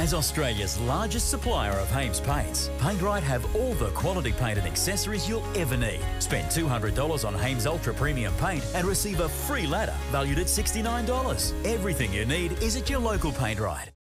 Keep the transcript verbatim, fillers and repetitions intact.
As Australia's largest supplier of Hames paints, PaintRight have all the quality paint and accessories you'll ever need. Spend two hundred dollars on Hames Ultra Premium paint and receive a free ladder valued at sixty-nine dollars. Everything you need is at your local PaintRight.